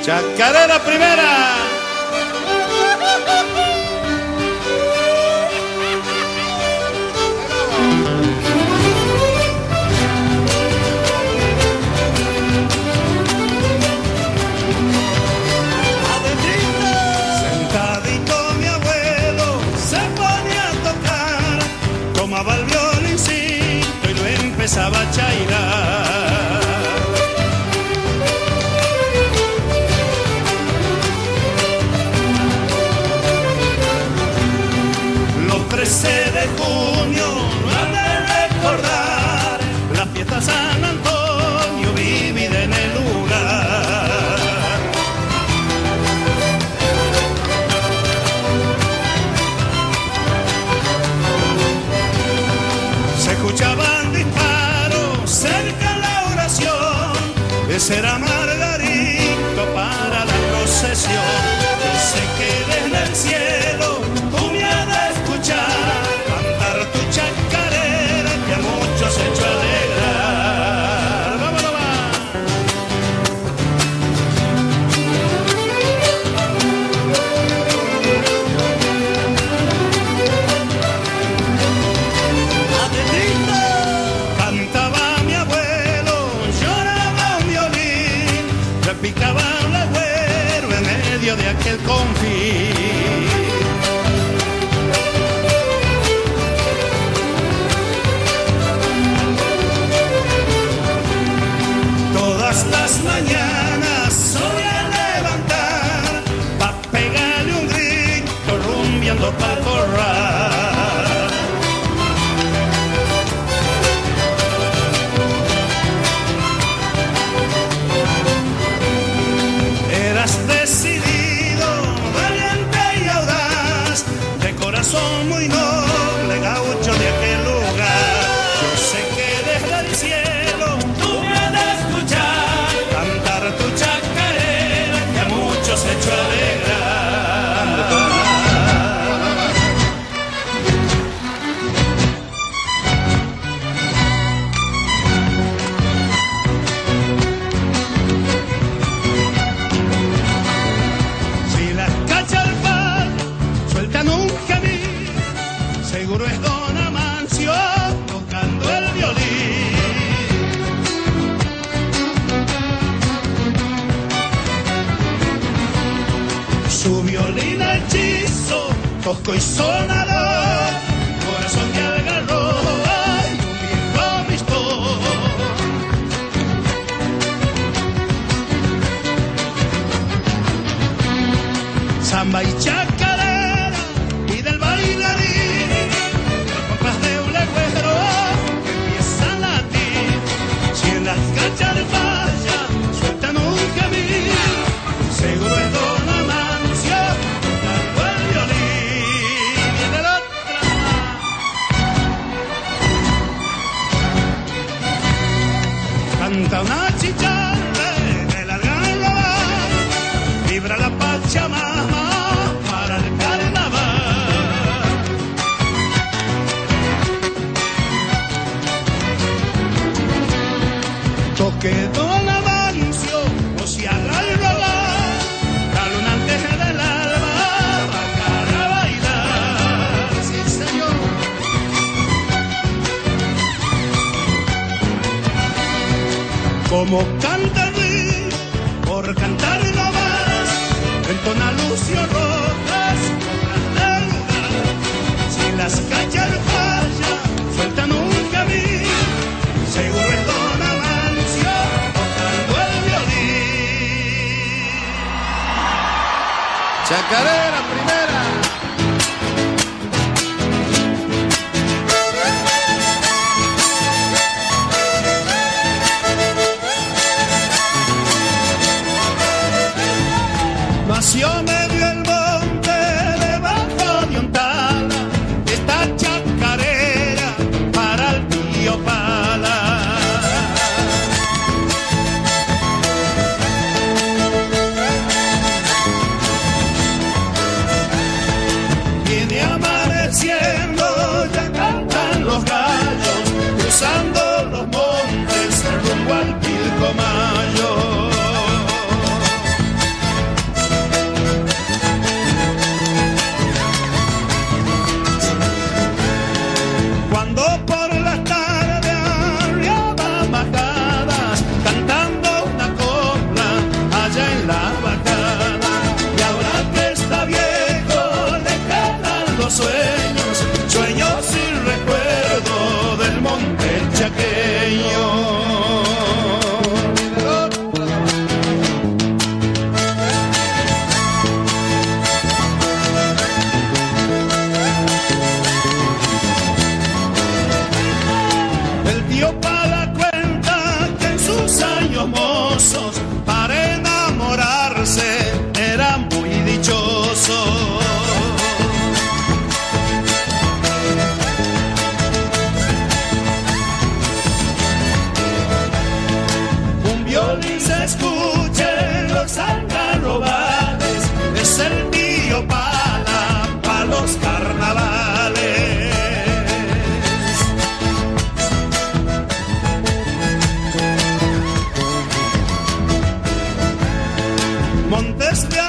Chacarera primera. Sentadito mi abuelo se ponía a tocar, tomaba el violincito y lo empezaba a chairar. Los 13 de junio no han de recordar la fiesta San Antonio vivida en el lugar. Se escuchaban disparos cerca de la oración, ese era Margarito para la procesión. Sé que desde el cielo tú me has de escuchar cantar tu chacarera que a muchos he hecho alegrar. ¡Vámonos, va! Cantaba mi abuelo, lloraba un violín, le picaba un agüero en medio de aquel confín. Todas las mañanas solía levantar pa' pegarle un grito rumbeando pa'l corral. Eras decidido, valiente y audaz, de corazón muy noble, gaucho de aquel lugar. Yo sé que desde el cielo tú me has de escuchar cantar tu chacarera que a muchos he hecho alegrar. Si las cachas al par sueltan un gemir, seguro es Don Amancio tocando el violín. Su violín hechizo, tosco y sonador, corazón que agarró ay, un viejo amistad. Samba y chacarera y del bailarín, las compras de un legüero que empiezan a latir. Si en las cachas de falla sueltan un gemir, seguro es Don Amancio tocando el violín. Y en el otro canta una chicharra en el algarrobal, vibra la Pachamama para el carnaval. Toque Don Amancio o si haga el rogar, la luna antes del alba va a cara a bailar. Sí, señor. Como canta el río por cantar no más, entona Lucio Rojas, cobras del lugar. Si las cachas falla, sueltan un camino, seguro es Don Amancio tocando el violín. Chacarera primera. desde